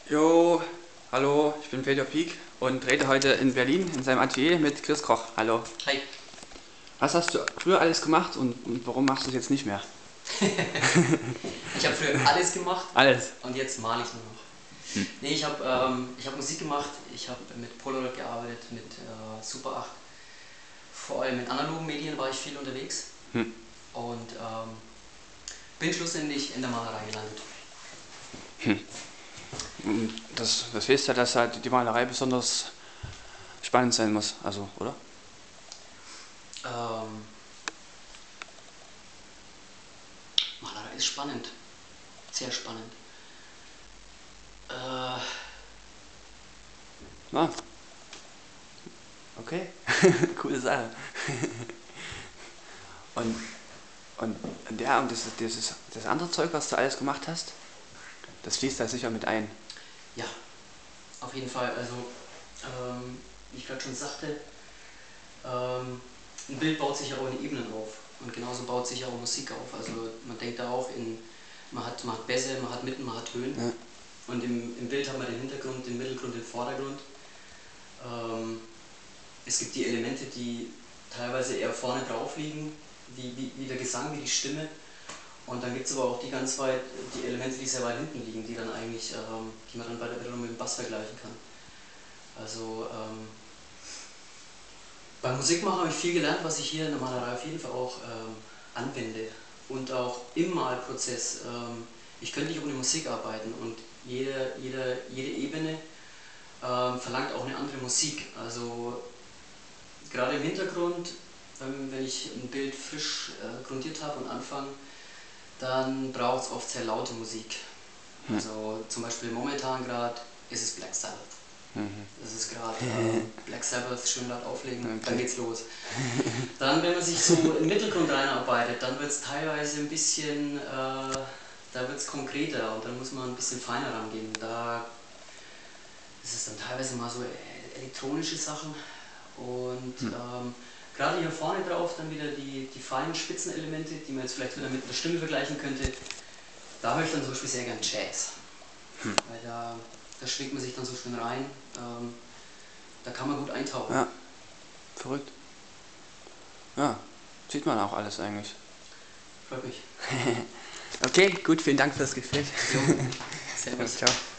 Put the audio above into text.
Jo, hallo, ich bin Peter Pieck und rede heute in Berlin in seinem Atelier mit Chris Koch. Hallo. Hi. Was hast du früher alles gemacht und warum machst du es jetzt nicht mehr? Ich habe früher alles gemacht Alles. und jetzt male ich nur noch. Nee, ich hab Musik gemacht, ich habe mit Polaroid gearbeitet, mit Super 8. Vor allem mit analogen Medien war ich viel unterwegs Hm. und bin schlussendlich in der Malerei gelandet. Und das heißt ja, dass halt die Malerei besonders spannend sein muss, also, oder? Ähm, Malerei ist spannend, sehr spannend. Ah, okay. Coole Sache. Und, und das andere Zeug, was du alles gemacht hast, das fließt da sicher mit ein. Ja, auf jeden Fall. Also, wie ich gerade schon sagte, ein Bild baut sich ja auch in Ebenen auf. Und genauso baut sich ja auch Musik auf. Also man denkt da auch in, man hat Bässe, man hat Mitten, man hat Höhen. Ja. Und im Bild hat man den Hintergrund, den Mittelgrund, den Vordergrund. Es gibt die Elemente, die teilweise eher vorne drauf liegen, wie der Gesang, wie die Stimme. Und dann gibt es aber auch die ganz weit, die Elemente, die sehr weit hinten liegen, die dann eigentlich, die man dann bei der Bildung mit dem Bass vergleichen kann. Also beim Musikmachen habe ich viel gelernt, was ich hier in der Malerei auf jeden Fall auch anwende. Und auch im Malprozess. Ich könnte nicht ohne Musik arbeiten und jede Ebene verlangt auch eine andere Musik. Also gerade im Hintergrund, wenn ich ein Bild frisch grundiert habe und anfange, dann braucht es oft sehr laute Musik. Also zum Beispiel momentan gerade ist es Black Sabbath. Das ist gerade Black Sabbath, schön laut auflegen, Okay. dann geht's los. Dann, wenn man sich so in den Mittelgrund reinarbeitet, dann wird es teilweise ein bisschen, da wird es konkreter und dann muss man ein bisschen feiner rangehen. Da ist es dann teilweise mal so elektronische Sachen und gerade hier vorne drauf dann wieder die feinen Spitzenelemente, die man jetzt vielleicht wieder mit der Stimme vergleichen könnte. Da höre ich dann zum Beispiel sehr gern Jazz, weil da schwingt man sich dann so schön rein, da kann man gut eintauchen. Ja, verrückt. Ja, sieht man auch alles eigentlich. Freut mich. Okay, gut, vielen Dank fürs Gespräch. Jo, servus. Ciao.